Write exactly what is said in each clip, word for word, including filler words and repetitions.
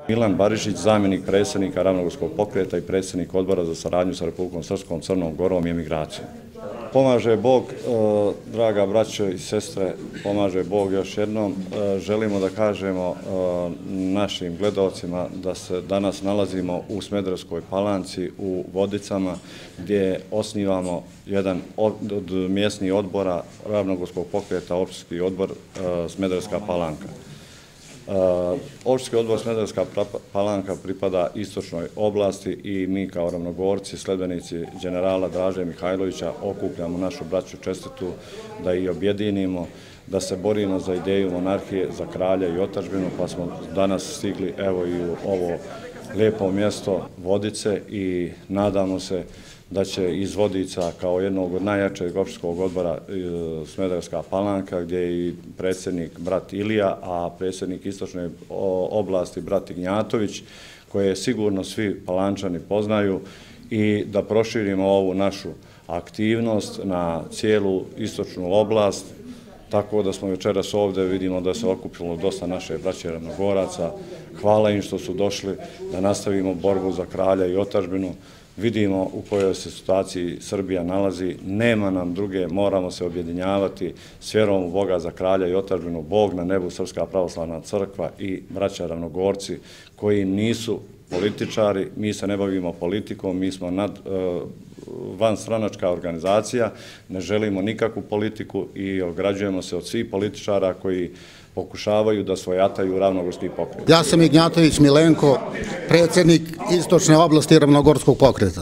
Milan Barišić, zamjenik predsjednika Ravnogorskog pokreta i predsjednik odbora za saradnju sa Republikom Srpskom, Crnom Gorom i emigracijom. Pomaže Bog, draga braćo i sestre, pomaže Bog još jednom. Želimo da kažemo našim gledalcima da se danas nalazimo u Smederevskoj Palanci, u Vodicama, gdje osnivamo jedan od mjesnih odbora Ravnogorskog pokreta, općinski odbor Smederevska Palanka. Općinski odbor Smederevska Palanka pripada istočnoj oblasti i mi kao Ravnogorci, sledbenici generala Draže Mihajlovića, okupljamo našu braću čestitu da ih objedinimo, da se borimo za ideju monarhije, za kralja i otadžbinu, pa smo danas stigli evo i u ovo lijepo mjesto Vodice i nadamo se da će iz Vodica kao jednog od najjačeg općinskog odbora Smederevska Palanka, gdje je i predsjednik brat Ilija, a predsjednik istočne oblasti brat Ignjatović, koje sigurno svi Palančani poznaju, i da proširimo ovu našu aktivnost na cijelu istočnu oblast, tako da smo večeras ovdje, vidimo da se okupilo dosta naše braće Ravnogoraca. Hvala im što su došli da nastavimo borbu za kralja i otadžbinu. Vidimo u kojoj se situaciji Srbija nalazi, nema nam druge, moramo se objedinjavati s vjerom u Boga za kralja i otadžbinu, Bog na nebu, Srpska pravoslavna crkva i braća Ravnogorci koji nisu političari, mi se ne bavimo politikom, mi smo nad, vanstranačka organizacija, ne želimo nikakvu politiku i ograđujemo se od svih političara koji pokušavaju da svojataju Ravnogorski pokret. Ja sam Ignjatović Milenko, predsjednik istočne oblasti Ravnogorskog pokreta.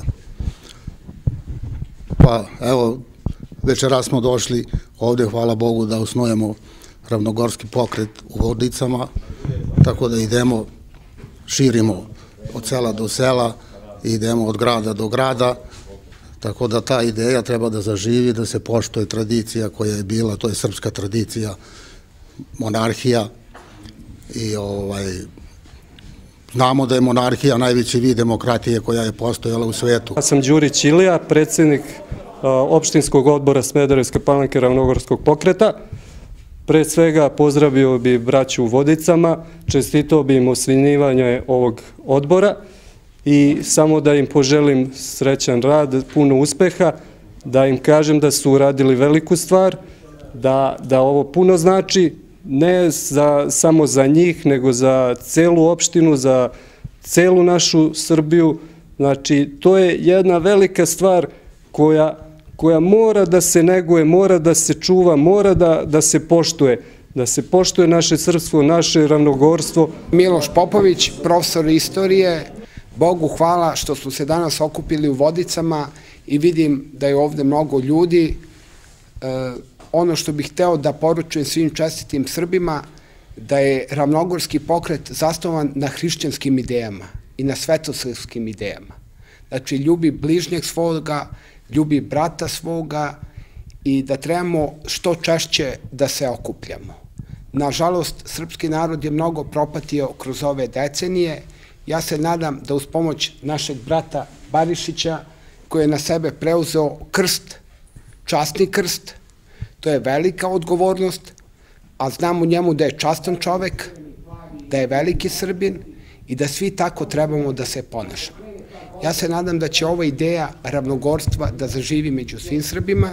Pa evo, večeras smo došli ovdje, hvala Bogu, da osnujemo Ravnogorski pokret u Vodicama, tako da idemo, širimo od sela do sela, idemo od grada do grada, tako da ta ideja treba da zaživi, da se poštuje tradicija koja je bila, to je srpska tradicija, monarhija, i ovaj, znamo da je monarhija najveći vid demokratije koja je postojala u svijetu. Ja sam Đurić Ilija, predsjednik opštinskog odbora Smederevske Palanke Ravnogorskog pokreta. Pre svega pozdravio bi braću u Vodicama, čestitao bi im osnivanje ovog odbora i samo da im poželim srećan rad, puno uspeha, da im kažem da su uradili veliku stvar, da, da ovo puno znači, ne za, samo za njih, nego za celu opštinu, za celu našu Srbiju. Znači, to je jedna velika stvar koja, koja mora da se neguje, mora da se čuva, mora da, da se poštuje, da se poštuje naše srpstvo, naše ravnogorstvo. Miloš Popović, profesor istorije, Bogu hvala što su se danas okupili u Vodicama i vidim da je ovdje mnogo ljudi. E, ono što bih hteo da poručujem svim čestitim Srbima, da je Ravnogorski pokret zasnovan na hrišćanskim idejama i na svetosavskim idejama. Znači, ljubi bližnjeg svoga, ljubi brata svoga i da trebamo što češće da se okupljamo. Nažalost, srpski narod je mnogo propatio kroz ove decenije. Ja se nadam da uz pomoć našeg brata Barišića, koji je na sebe preuzeo krst, časni krst, to je velika odgovornost, a znam u njemu da je častan čovek, da je veliki Srbin i da svi tako trebamo da se ponašamo. Ja se nadam da će ova ideja ravnogorstva da zaživi među svim Srbima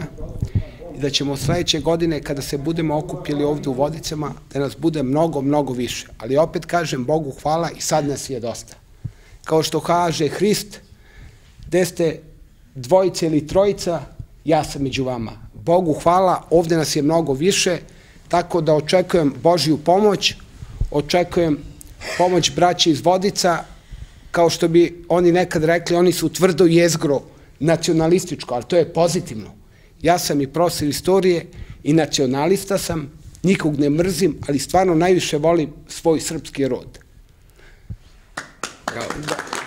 i da ćemo sledeće godine, kada se budemo okupili ovdje u Vodicama, da nas bude mnogo, mnogo više. Ali opet kažem, Bogu hvala i sad nas je dosta. Kao što kaže Hrist, gde ste dvojica ili trojica, ja sam među vama. Bogu hvala, ovdje nas je mnogo više, tako da očekujem Božju pomoć, očekujem pomoć braća iz Vodica, kao što bi oni nekad rekli, oni su tvrdo jezgro nacionalističko, ali to je pozitivno. Ja sam i profesor istorije i nacionalista sam, nikog ne mrzim, ali stvarno najviše volim svoj srpski rod.